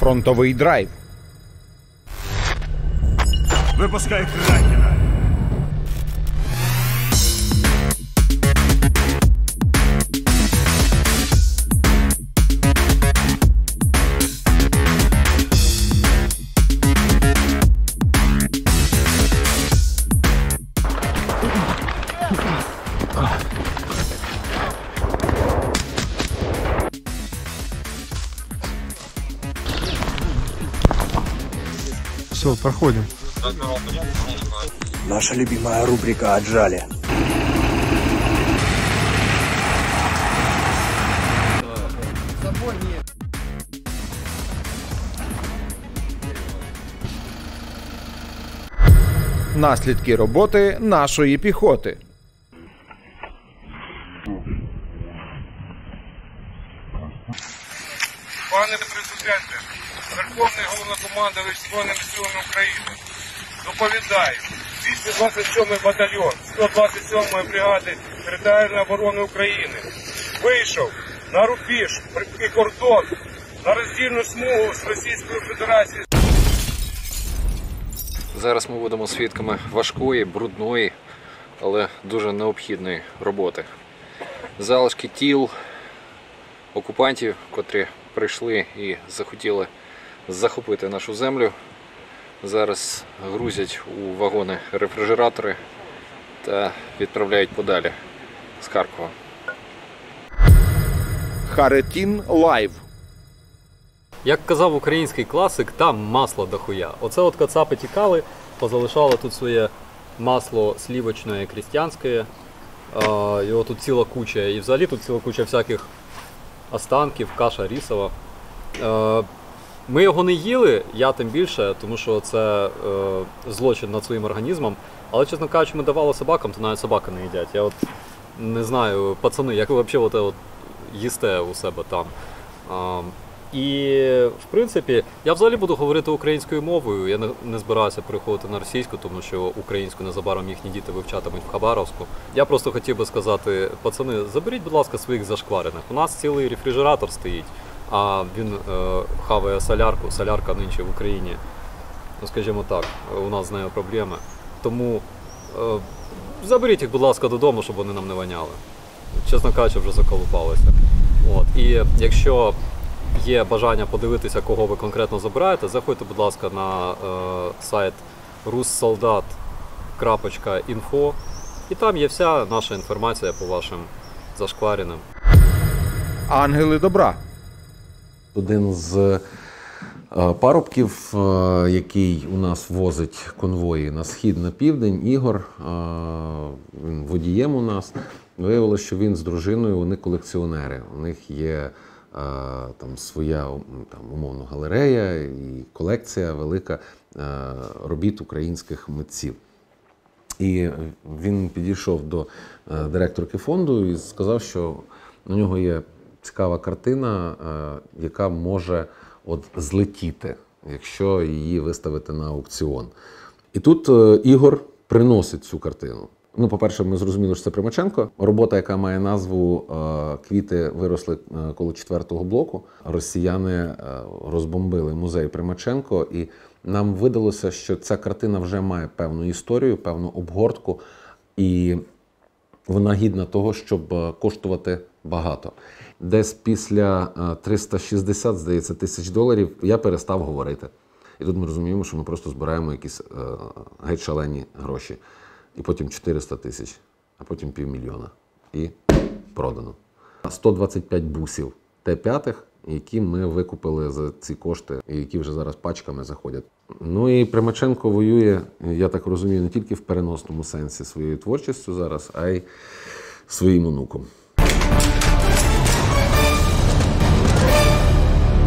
Фронтовий драйв. Випускай Кракена. Все, проходим. Наша любимая рубрика «Отжали». Наслідки роботи нашої піхоти. Пане президенте, Верховний Головнокомандувач Збройними силами України, доповідаю, 227-й батальйон 127-ї бригади територіальної оборони України вийшов на рубіж і кордон, на роздільну смугу з Російською Федерацією. Зараз ми будемо свідками важкої, брудної, але дуже необхідної роботи. Залишки тіл окупантів, котрі прийшли і захотіли захопити нашу землю, зараз грузять у вагони рефрижератори та відправляють подалі з Харкова. Харитін Лайв. Як казав український класик, там масло дохуя. Оце от кацапи тікали, позалишали тут своє масло слівочне, крістянське. Його тут ціла куча. І взагалі тут ціла куча всяких останків, каша рісова. Ми його не їли, я тим більше, тому що це злочин над своїм організмом. Але, чесно кажучи, ми давали собакам, то навіть собаки не їдять. Я от не знаю, пацани, як ви взагалі от їсте у себе там. І, в принципі, я взагалі буду говорити українською мовою. Я не збираюся переходити на російську, тому що українську незабаром їхні діти вивчатимуть в Хабаровську. Я просто хотів би сказати, пацани, заберіть, будь ласка, своїх зашкварених. У нас цілий рефрижератор стоїть, а він хаває солярку. Солярка нинче в Україні, ну, скажімо так, у нас з нею проблеми. Тому заберіть їх, будь ласка, додому, щоб вони нам не воняли. Чесно кажучи, вже заколупалися. От. І якщо є бажання подивитися, кого ви конкретно забираєте, заходьте, будь ласка, на сайт russoldat.info, і там є вся наша інформація по вашим зашквареним. Ангели добра. Один з парубків, який у нас возить конвої на схід, на південь, Ігор, він водієм у нас, виявилося, що він з дружиною, вони колекціонери. У них є там своя, там, умовно, галерея і колекція велика робіт українських митців. І він підійшов до директорки фонду і сказав, що у нього є цікава картина, яка може от злетіти, якщо її виставити на аукціон. І тут Ігор приносить цю картину. Ну, по-перше, ми зрозуміли, що це Примаченко. Робота, яка має назву «Квіти виросли коло 4-го блоку». Росіяни розбомбили музей Примаченко, і нам видалося, що ця картина вже має певну історію, певну обгортку, і вона гідна того, щоб коштувати багато. Десь після 360, здається, тисяч доларів я перестав говорити. І тут ми розуміємо, що ми просто збираємо якісь геть шалені гроші. І потім 400 тисяч, а потім 500 000. І продано. 125 бусів Т-5, які ми викупили за ці кошти, і які вже зараз пачками заходять. Ну і Примаченко воює, я так розумію, не тільки в переносному сенсі своєю творчістю зараз, а й своїм онуком.